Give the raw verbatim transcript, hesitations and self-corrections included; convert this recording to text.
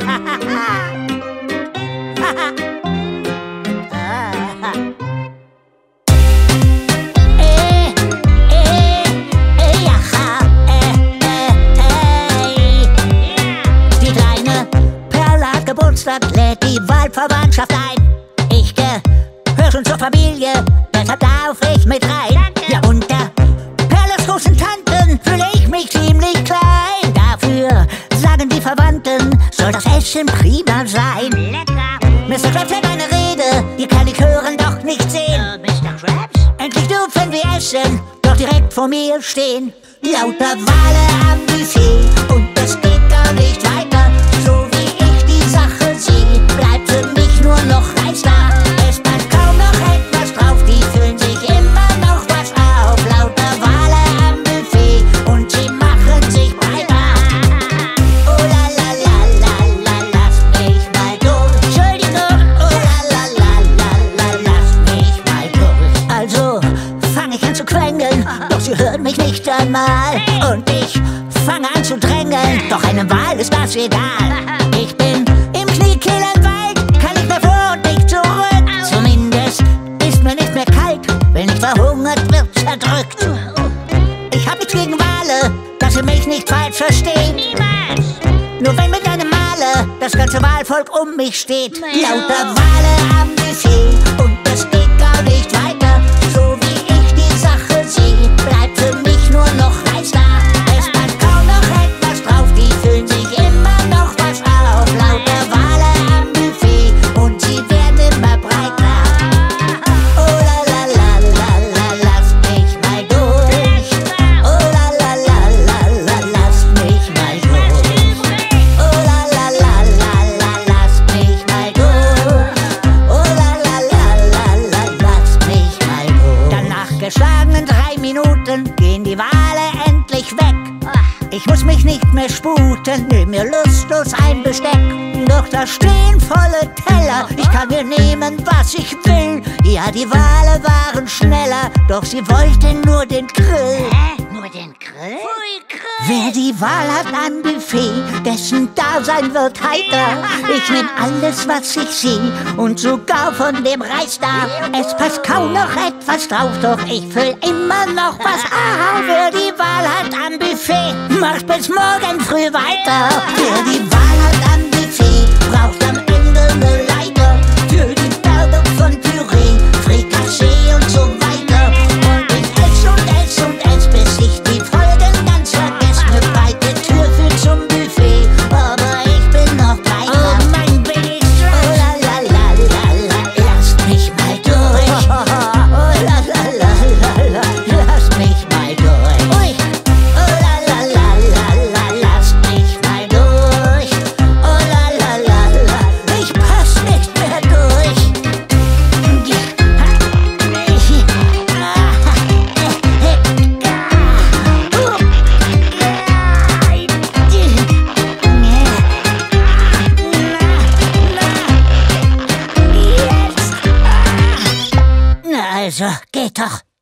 Geburtstag lädt die Wahlverwandtschaft ein. Ich gehör schon zur Familie, deshalb darf ich mit rein. Danke. Ja, unter Perlas großen Tanten fühle ich mich ziemlich klein. Dafür sagen die Verwandten, soll das Essen prima sein. Lecker. Mister Krabs hat eine Rede, die kann ich hören, doch nicht sehen. Äh, Mister Krabs? Endlich dürfen wir essen, doch direkt vor mir stehen lauter Wale am Buffet und es geht gar nicht weiter. So wie ich die Sache sehe, bleibt für mich nur noch Reis da. Es bleibt kaum noch etwas drauf, die füllen sich immer noch was auf. Lauter Wale am Buffet und sie machen sich breiter. Oh la la la la la, lasst mich mal durch. Entschuldigung. Oh la la la la la, lasst mich mal durch. Also fang ich an zu quengeln, doch sie hört mich nicht einmal. Und ich fange an zu drängeln, doch einem Wal ist das egal. Ich bin im Kniekehlenwald, kann nicht mehr vor und nicht zurück. Zumindest ist mir nicht mehr kalt, wenn ich verhungert wird zerdrückt. Ich hab nichts gegen Wale, dass Sie mich nicht falsch verstehen. Niemals. Nur wenn mit einem Male das ganze Walvolk um mich steht. Lauter Wale am Buffet und es geht gar nicht weiter. So wie ich die Sache sehe, bleibt für mich nur noch Reis da. Es bleibt kaum noch etwas drauf, die füllen sich immer noch was auf. Lauter Wale am Buffet und sie werden immer breiter. Oh la la la la la, lasst mich mal durch. Oh la la la la la, lasst mich mal durch. Oh la la la la la, lasst mich mal durch. Oh la la la la la, lasst mich mal durch. Dann nach geschlagenen drei Minuten gehen die Wale endlich weg. Ich muss mich nicht mehr sputen, nimm mir lustlos ein Besteck. Doch da stehen volle Teller, ich kann mir nehmen, was ich will. Ja, die Wale waren schneller, doch sie wollten nur den Grill. Hä? Nur den Grill? Pfui, Grill. Wer die Wahl hat am Buffet, dessen Dasein wird heiter. Ich nehm alles, was ich sehe und sogar von dem Reis da. Es passt kaum noch etwas drauf, doch ich füll immer noch was auf. Wer die Wahl hat am Buffet, macht bis morgen früh weiter. Wer die Wahl hat am Buffet, braucht am Ende eine Leiter. Für die Berge von Püree, Frikassee und so weiter. Und ich ess und ess und ess, bis ich die Folgen ganz vergesse. Eine breite Tür führt zum Buffet, aber ich bin noch breiter. Oh Mann, bin ich streng. Oh la la la la la, lasst mich mal durch. Oh la la la la la, lasst mich mal durch. Ui. Oh la la la la la, lasst mich mal durch. Oh la la la la, ich pass nicht mehr durch. Na also, geht doch.